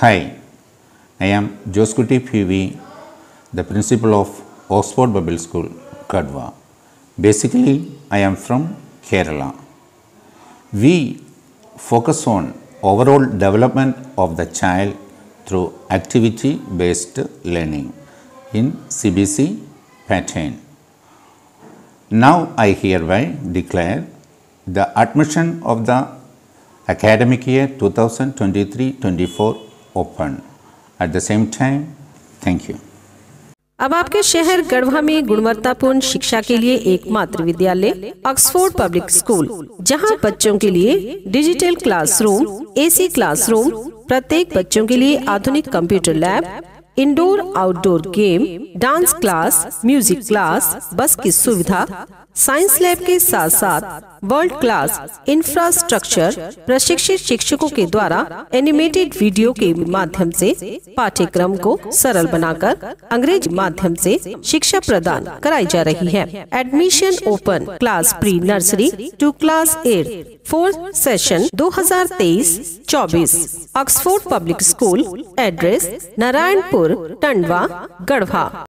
Hi, I am Joskuti PV, the principal of Oxford Bible School, Kadwa. Basically, I am from Kerala. We focus on overall development of the child through activity-based learning in CBC pattern. Now I hereby declare the admission of the academic year 2023-24 open. At the same time, thank you. अब आपके शहर गढ़वा में गुणवत्तापूर्ण शिक्षा के लिए एकमात्र विद्यालय ऑक्सफोर्ड पब्लिक स्कूल, जहां बच्चों के लिए डिजिटल क्लासरूम, एसी क्लासरूम, प्रत्येक बच्चों के लिए आधुनिक computer lab, indoor outdoor game, dance class, music class, bus की सुविधा, साइंस लैब के साथ साथ वर्ल्ड क्लास इंफ्रास्ट्रक्चर, प्रशिक्षित शिक्षकों के द्वारा एनिमेटेड वीडियो के माध्यम से पाठ्यक्रम को सरल बनाकर अंग्रेजी माध्यम से शिक्षा प्रदान कराई जा रही है। Admission open class pre nursery to class 8 4th session 2023-24 Oxford public school, address Narayanpur, Tandwa, Garhwa.